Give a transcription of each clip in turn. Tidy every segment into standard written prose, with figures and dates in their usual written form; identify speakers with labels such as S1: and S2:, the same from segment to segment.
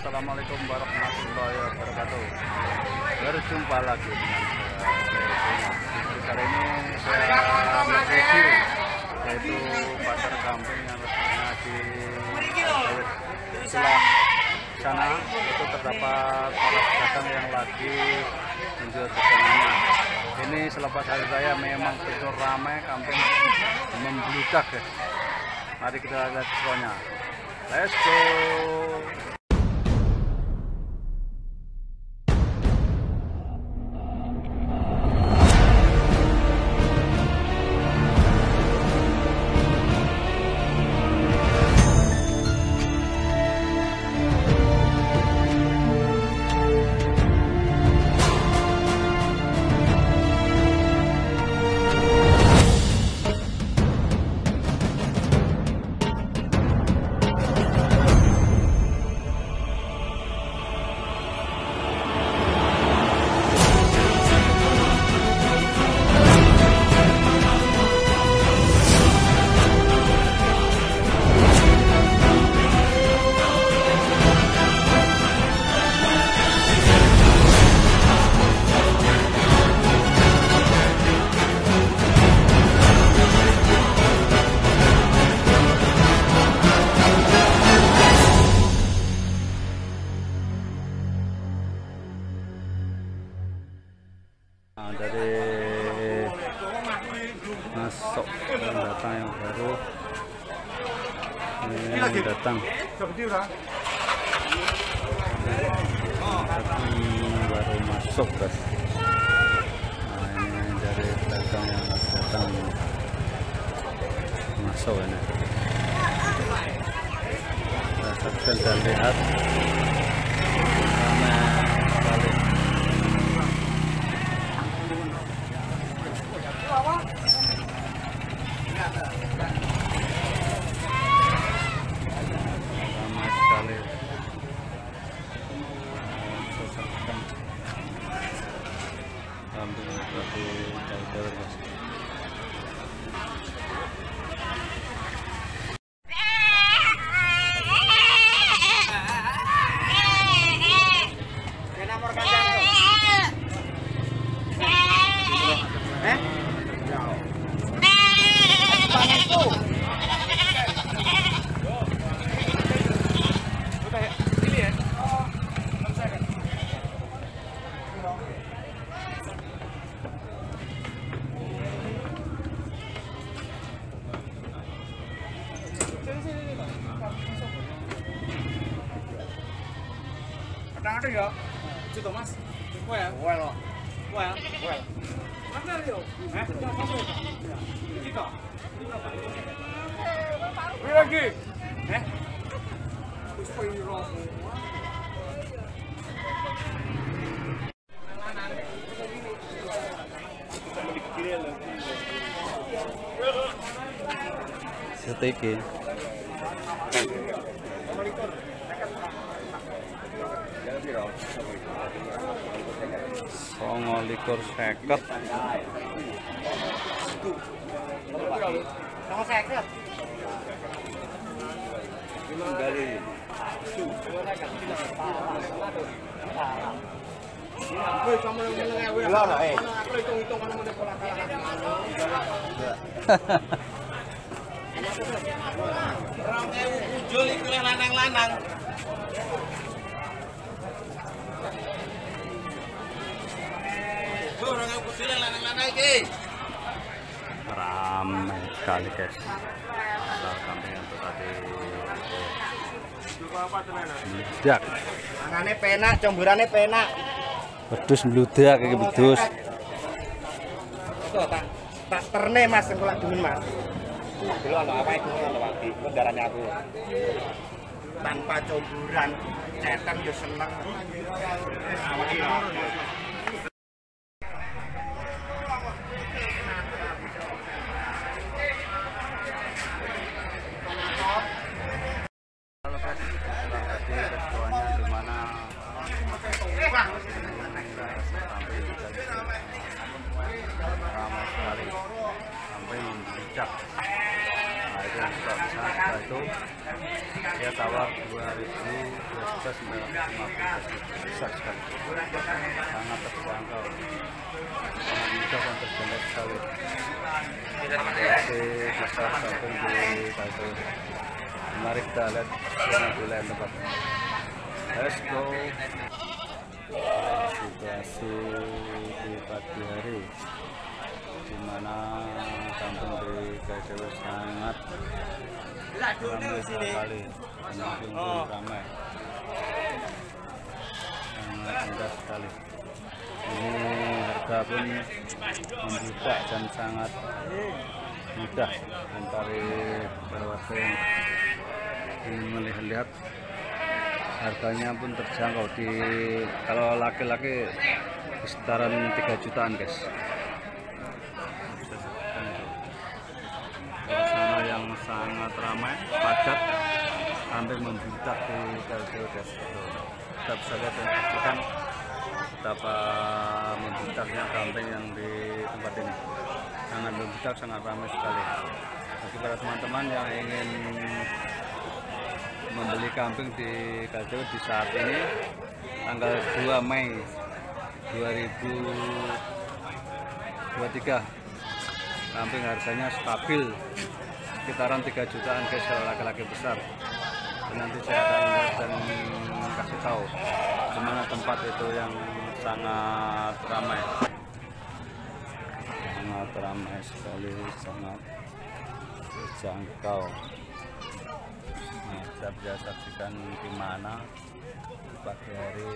S1: Assalamualaikum warahmatullahi wabarakatuh. Berjumpa lagi dengan saya. Kali ini saya mereview yaitu pasar kambing yang letaknya di sebelah sana. Itu terdapat para pedagang yang lagi menjual dagangannya. Ini selepas hari raya memang betul ramai, kambing membludak guys. Mari kita lihat semuanya. Let's go. Dari masuk pendatang yang baru ini yang datang baru masuk guys. Nah, ini dari pedagang yang datang masuk ini. Kita saksikan dan lihat ramai sekali.
S2: Ada ya? Itu Mas. Kue ya? Kue loh. Kue ya? Kue. Mana yo? Tiga. Beri lagi.
S1: Setiki. Songo likur seket.
S2: Songo seket.
S1: Dari
S2: lanang-lanang.
S1: ramai sekali guys. Pasar kambing yang tadi meledak.
S2: Mangane penak, comburane penak.
S1: Pedus meledak kayak pedus.
S2: Tuh tak terne Mas engko lak dingin Mas. Dulu ana apa itu ana wati, kendarane aku. Tanpa comburan, cetan yo seneng. Awak iki.
S1: Ramai sekali sampai membludak. Nah, itu yang sudah bisa, itu dia tawar 2.000, besar sekali, sangat terjangkau, sangat mudah dan terjangkau sekali. Masih besar sampai di Kalteng. Mari kita lihat di lain tempat. Let's go. Situasi di pagi hari, di mana kampung di Kalteng sangat ramai sekali, semakin ramai, sangat indah sekali. Ini harga pun membludak dan sangat mudah mencari warga yang ingin melihat. Harganya pun terjangkau, kalau laki-laki sekitaran 3 jutaan guys. Suasana yang sangat ramai, padat, hampir membludak di Kalteng guys. Kita bisa lihat dan saksikan betapa membludaknya kampung yang di tempat ini. Sangat membludak, sangat ramai sekali. Bagi para teman-teman yang ingin membeli kambing di Kalteng di saat ini, tanggal 2 Mei 2023, kambing harganya stabil sekitaran 3 jutaan guys kalau laki-laki besar. Dan nanti saya akan lihat dan kasih tahu di mana tempat itu yang sangat ramai sekali, sangat terjangkau. Nah, kita bisa saksikan di mana pagi hari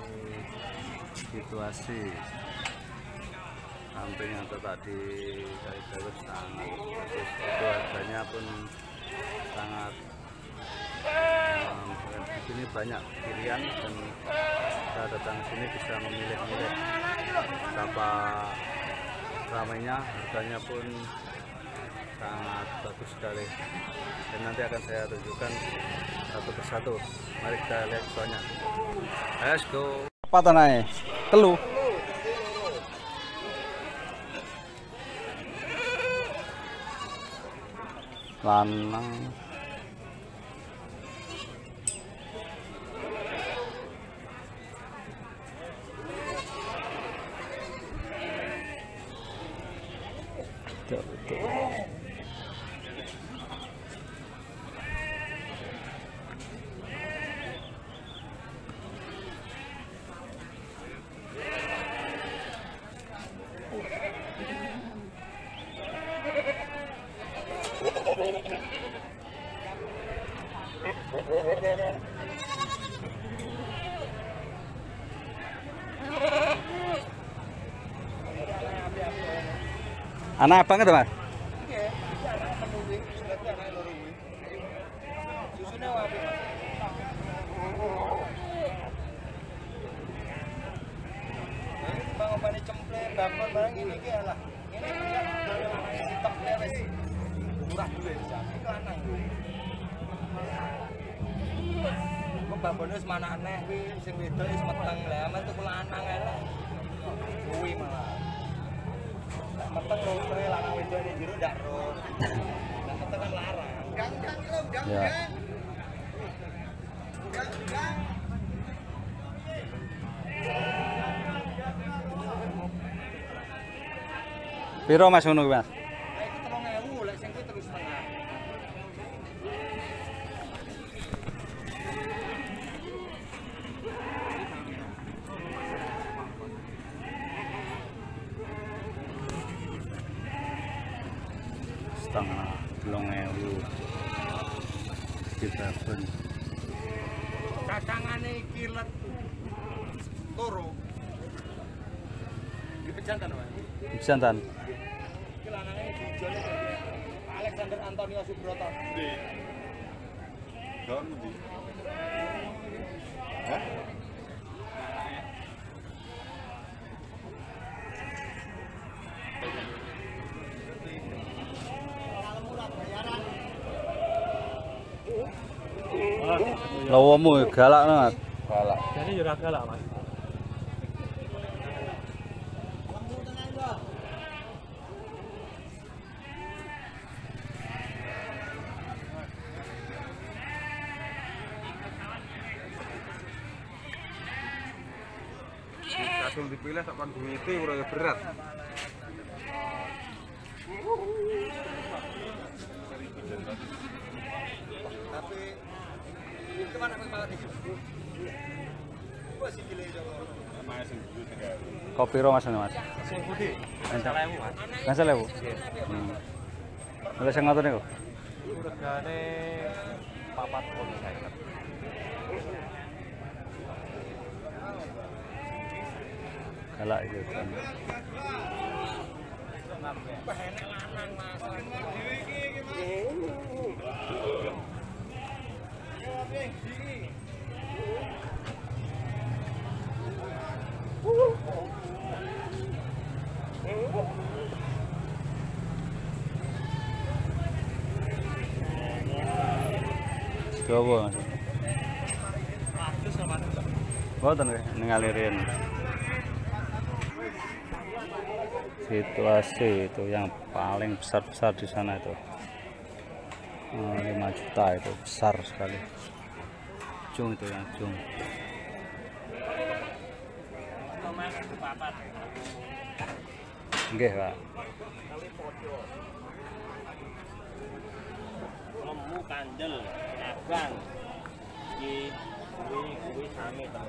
S1: situasi kambing yang terletak di Kalteng sangat bagus. Itu harganya pun sangat di sini banyak pilihan dan kita datang sini bisa memilih-milih betapa ramainya, harganya pun sangat bagus sekali. Dan nanti akan saya tunjukkan satu persatu. Mari kita lihat soalnya. Let's go. Apa tanahnya? Telu. Lanang. Anak banget mas.
S3: Babone wis manakne kuwi sing wedok wis meteng lah, men tuku lanang ae lah. Kuwi malah. Meteng lho lanang wedok ning jero ndak ro. Nek meteng kan larang. Gang lho, gang. Gang.
S1: Piro mas ngono kuwi mas?
S3: Iki 3.000 lek sing kuwi terus setengah.
S1: Setengah 3.000 kita pun
S3: Kacangane iki let turu. Di pejantan wae.
S1: jantan.
S3: Iki lanange dijole Alexander Antonio Subroto.
S2: Nggih. Don ndi? Hah?
S1: Lawamu galak banget.
S2: Galak.
S3: Jadi yo ora galak, Mas.
S1: kadung dipilih sak kon duwite ora berat.
S3: Tapi kemana kau iki? Wah sikile Joko.
S1: Kopi ro Mas Mas.
S3: Sing putih.
S1: Ewu Mas. Gansal ewu. Oleh sing ngoten niku.
S3: Regane 4,50.
S1: Galak iki.
S3: Enak lanang Mas.
S1: Coba Mas. Boten ngalirin. Situasi itu yang paling besar-besar di sana itu 5 juta itu besar sekali. Jung itu yang jung. Nggih, Pak.
S3: Lemu kandel, abang. Iki kuwi sami to.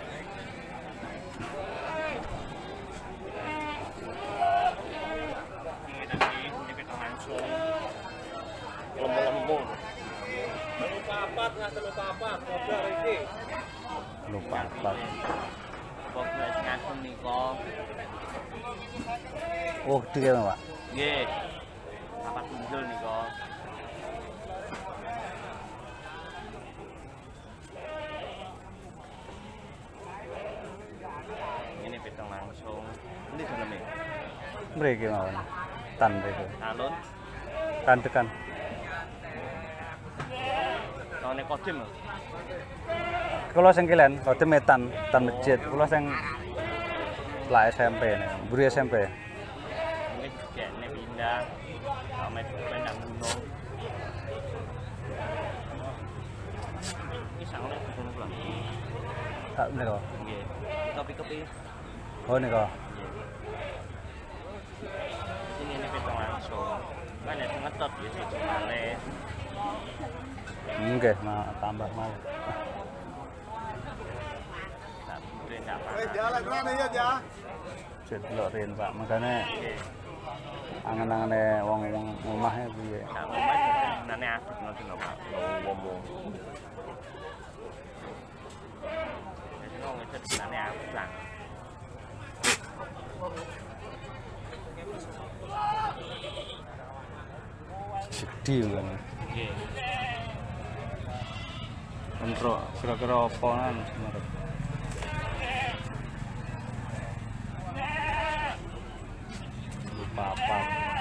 S3: Ini tadi dipetong langsung. Lemu-lemu. Telu papat, kodar iki.
S1: Lupa apa.
S3: Kodar ngasem nika.
S1: Oh, gede kan, Pak?
S3: Nggih. Papat punjul nika. Ini petong langsung. Ini jenenge.
S1: Mriki mawon. Tan mriki.
S3: Alun.
S1: Tan tekan.
S3: None kodim.
S1: Kula sing kilen, kode metan, tan masjid. Kula sing lah SMP nih, buri SMP.
S3: Ini kene pindah. Sampai pindah gunung. Ini sangat gunung pulang.
S1: Tak nika.
S3: Nggih. Kopi-kopi.
S1: Oh nika.
S3: Ini petong langsung. Kan ya ngetot ya siji malih.
S1: Nggih, tambah malih.
S3: Tak mungkin enggak apa.
S2: Jalan mana ya, Ja?
S1: Cetlok rin, Pak. Makane angen-angene wong omahnya piye.
S3: Nah, omah jenenge asik ngoten lho, Pak. Ngomong. Jadi wong itu jenenge abang.
S1: Gede kan.
S3: Nggih.
S1: Kontrol kira-kira apa kan semarep. Lupa apa.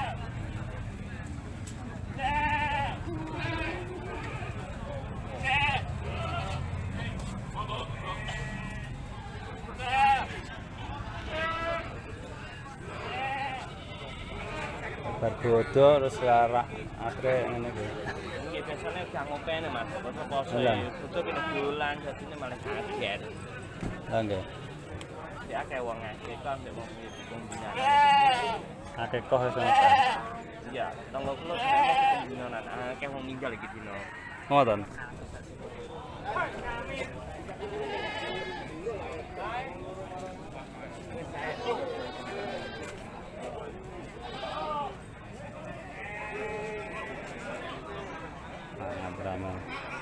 S1: Barbodo terus larak akhirnya ngene iki.
S3: Nggih biasane gak ngopene Mas, poso-poso
S1: Iya.
S3: ya. Kudu kena dolan dadine malah kaget.
S1: Lah nggih.
S3: Ya akeh wong akeh kok ambek wong iki pembinaan.
S1: Akeh koh wis ngono.
S3: Iya, tangga kula sebenarnya pembinaan akeh wong ninggal iki dino.
S1: Ngoten. Drama.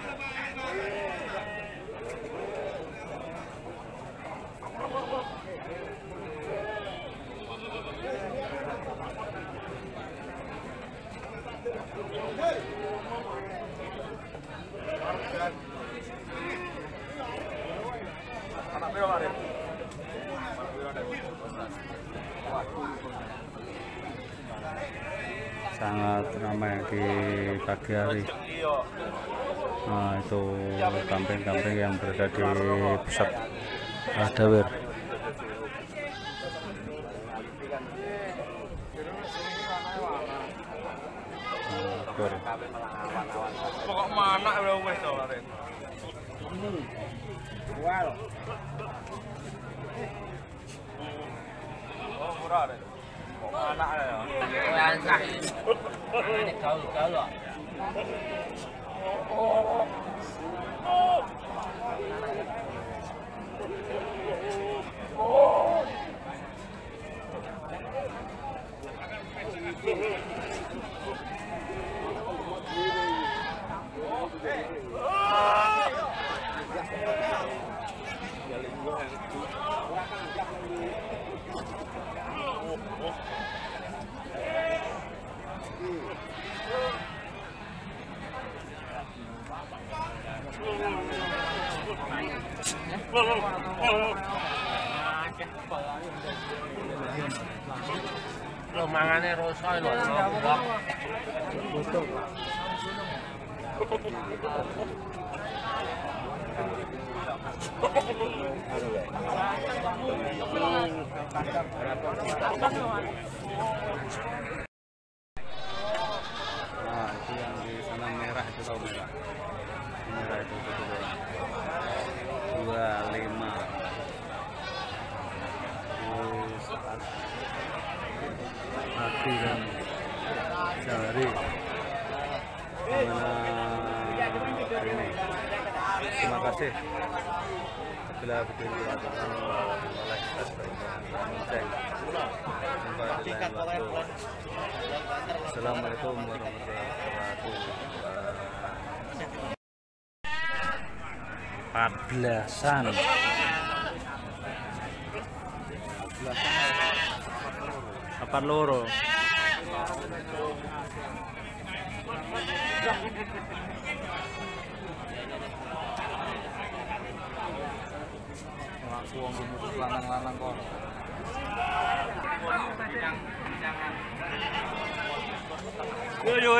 S1: Sangat ramai di pagi hari. Nah, itu kampung-kampung yang berada di pusat Dawir.
S3: Pokok mana lho wis to arek. Anak ya. Anak. Ini gaul-gaul.
S4: Lo mangane rosa lho.
S1: Nah, itu yang di sana merah itu tahu merah. Merah itu betul. 25. Hati dan jari. Ini. Terima kasih. Bila video ini dilakukan like, subscribe, dan lonceng. Sampai di lain waktu. Assalamualaikum warahmatullahi wabarakatuh. 14-an. Papan loro. Aku wong mutus lanang-lanang kok. Yo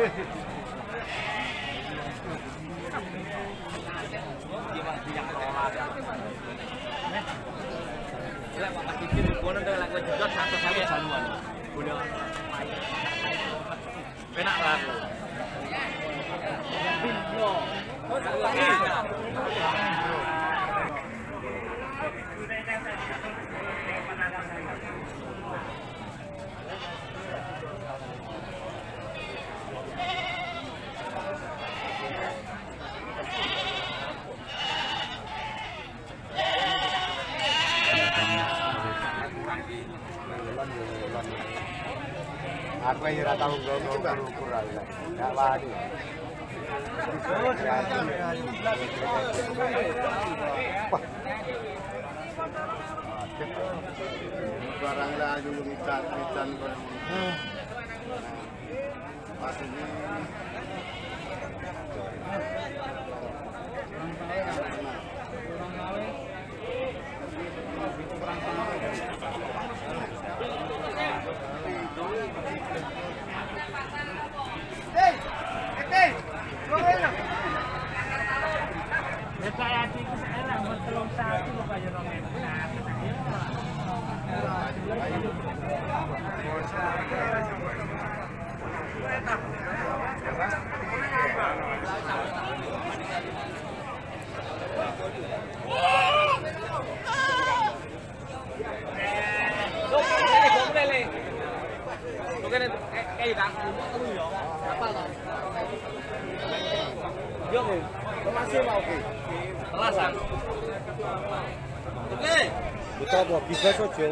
S3: Penak lah.
S2: Aku yang ora tau ngukur ae. Enggak wani. Barang lah dulu ikan koyo. Pas ini kita mau bisa saja.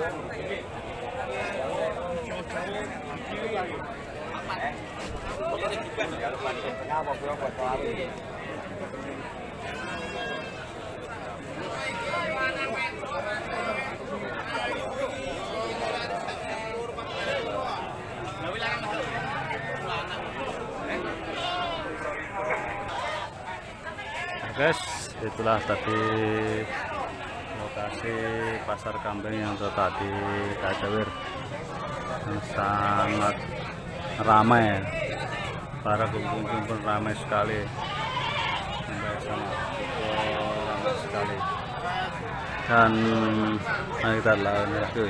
S1: Guys, itulah tadi lokasi pasar kambing yang terletak di Kajawir, yang sangat ramai, para pengunjung pun ramai sekali, sampai sangat ramai sekali. Dan mari kita lawan lagi.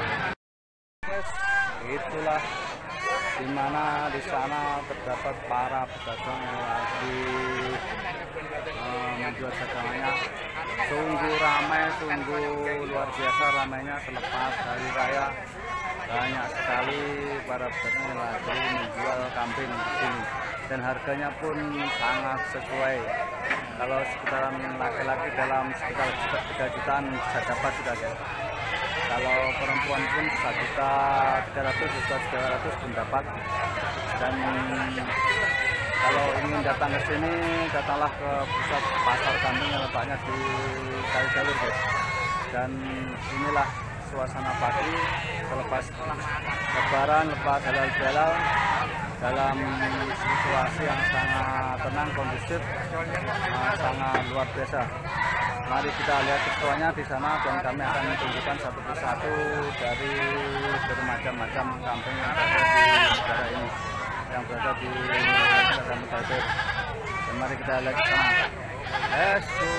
S1: Itulah dimana di sana terdapat para pedagang yang lagi menjual dagangannya. Sungguh ramai, sungguh luar biasa ramainya selepas hari raya banyak sekali para pedagang yang lagi menjual kambing di sini, dan harganya pun sangat sesuai. Kalau sekitaran laki-laki dalam sekitar 3 jutaan bisa dapat sudah ya. Kalau perempuan pun 1.300.000 pun dapat. Dan kalau ingin datang ke sini, datanglah ke pusat pasar kambing yang letaknya di Kali Jalur, guys. Dan inilah suasana pagi selepas Lebaran, lepas halal-halal, dalam situasi yang sangat tenang, kondusif, sangat luar biasa. Mari kita lihat keseruannya di sana, dan kami akan menunjukkan satu persatu dari bermacam-macam kambing yang ada di negara ini, yang berada di negara Mutakhir. Dan mari kita lihat ke sana. Let's go.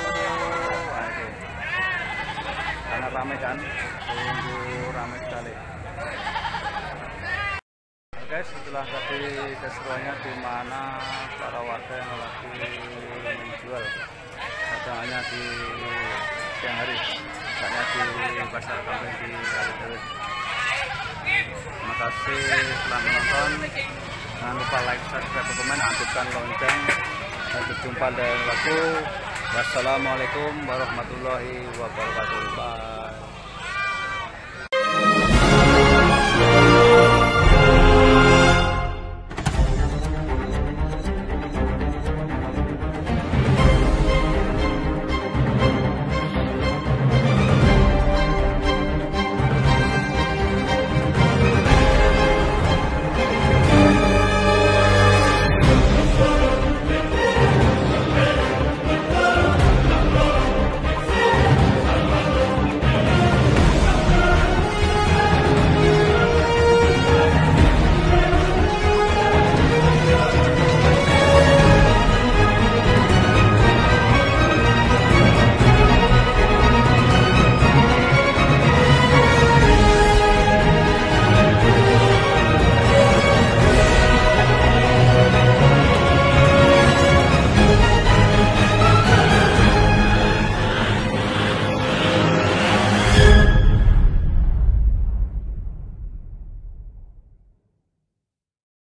S1: Sangat ramai kan? Sungguh ramai sekali. Guys, setelah tadi keseruannya di mana para warga yang lagi menjual dagangannya di siang hari, misalnya di pasar kambing di Kali Jalur. Terima kasih telah menonton. Jangan lupa like, subscribe, komen, aktifkan lonceng. Dan berjumpa dengan waktu. Wassalamualaikum warahmatullahi wabarakatuh. Bye.